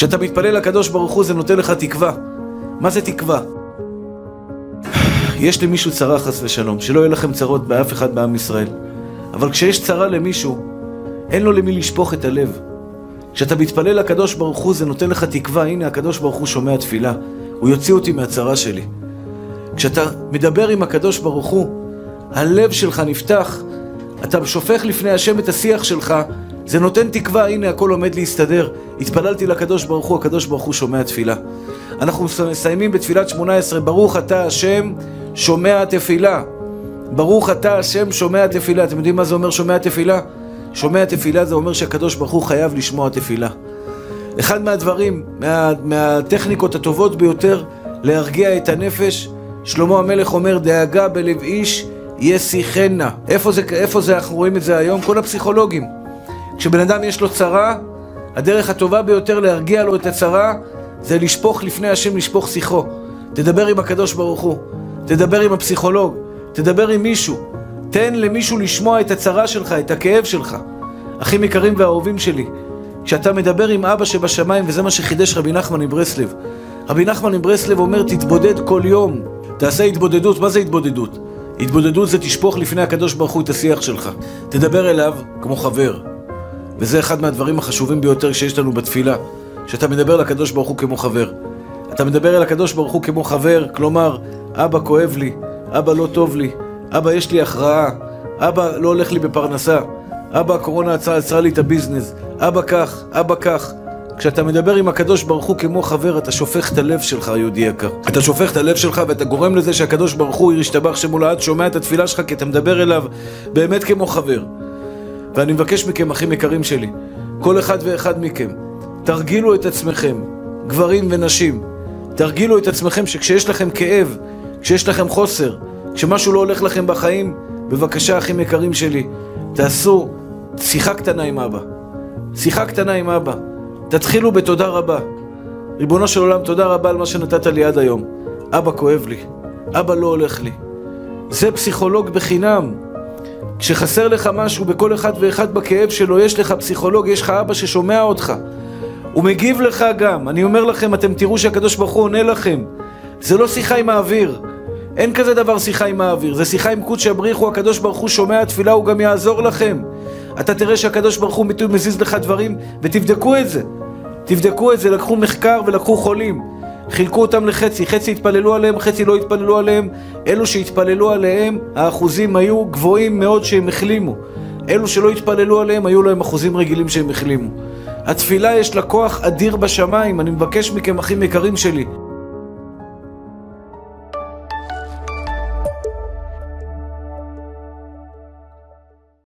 כשאתה מתפלל לקדוש ברוך הוא זה נותן לך תקווה. מה זה תקווה? יש למישהו צרה חס ושלום, שלא יהיה לכם צרות באף אחד בעם ישראל. אבל כשיש צרה למישהו, אין לו למי לשפוך את הלב. כשאתה מתפלל לקדוש ברוך הוא זה נותן לך תקווה, הנה הקדוש ברוך הוא שומע תפילה, הוא יוציא אותי מהצרה שלי. כשאתה מדבר עם הקדוש ברוך הוא, הלב שלך נפתח, אתה שופך לפני השם את השיח שלך, זה נותן תקווה, הנה הכל עומד להסתדר. התפללתי לקדוש ברוך הוא, הקדוש ברוך הוא שומע תפילה. אנחנו מסיימים בתפילת 18, ברוך אתה השם שומע תפילה. ברוך אתה השם שומע תפילה. אתם יודעים מה זה אומר שומע תפילה? שומע תפילה זה אומר שהקדוש ברוך הוא חייב לשמוע תפילה. אחד מהדברים, מהטכניקות הטובות ביותר להרגיע את הנפש, שלמה המלך אומר, דאגה בלב איש ישיחנה. איפה זה אנחנו רואים את זה היום? כל הפסיכולוגים. כשבן אדם יש לו צרה, הדרך הטובה ביותר להרגיע לו את הצרה, זה לשפוך לפני השם, לשפוך שיחו. תדבר עם הקדוש ברוך הוא, תדבר עם הפסיכולוג, תדבר עם מישהו. תן למישהו לשמוע את הצרה שלך, את הכאב שלך. אחים יקרים ואהובים שלי, כשאתה מדבר עם אבא שבשמיים, וזה מה שחידש רבי נחמן מברסלב. רבי נחמן מברסלב אומר, תתבודד כל יום. תעשה התבודדות. מה זה התבודדות? התבודדות זה תשפוך לפני הקדוש ברוך הוא את השיח שלך. תדבר אליו כמו חבר. וזה אחד מהדברים החשובים ביותר שיש לנו בתפילה. שאתה מדבר לקדוש ברוך הוא כמו חבר. אתה מדבר אל הקדוש ברוך הוא כמו חבר, כלומר, אבא כואב לי, אבא לא טוב לי, אבא יש לי הכרעה, אבא לא הולך לי בפרנסה, אבא הקורונה עצרה לי את הביזנס, אבא כך, אבא כך. כשאתה מדבר עם הקדוש ברוך הוא כמו חבר, אתה שופך את הלב שלך, יהודי יקר. אתה שופך את הלב שלך ואתה גורם לזה שהקדוש ברוך הוא ישתבח שמו לעד, שומע את התפילה שלך כי אתה מדבר אליו באמת כמו חבר. ואני מבקש מכם, אחים יקרים שלי, כל אחד ואחד מכם, תרגילו את עצמכם, גברים ונשים, תרגילו את עצמכם שכשיש לכם כאב, כשיש לכם חוסר, כשמשהו לא הולך לכם בחיים, בבקשה אחים יקרים שלי, תעשו שיחה קטנה עם אבא. שיחה קטנה עם אבא. תתחילו בתודה רבה. ריבונו של עולם, תודה רבה על מה שנתת לי עד היום. אבא כואב לי, אבא לא הולך לי. זה פסיכולוג בחינם. כשחסר לך משהו בכל אחד ואחד בכאב שלו, יש לך פסיכולוג, יש לך אבא ששומע אותך. הוא מגיב לך גם. אני אומר לכם, אתם תראו שהקדוש ברוך הוא עונה לכם. זה לא שיחה עם האוויר. אין כזה דבר שיחה עם האוויר. זה שיחה עם קודש הבריחו, הקדוש ברוך הוא שומע תפילה, הוא גם יעזור לכם. אתה תראה שהקדוש ברוך הוא מזיז לך דברים, ותבדקו את זה. תבדקו את זה, לקחו מחקר ולקחו חולים. חילקו אותם לחצי, חצי התפללו עליהם, חצי לא התפללו עליהם. אלו שהתפללו עליהם, האחוזים היו גבוהים מאוד שהם החלימו. אלו שלא התפללו עליהם, היו להם אחוזים רגילים שהם החלימו. התפילה יש לה כוח אדיר בשמיים. אני מבקש מכם, אחים יקרים שלי,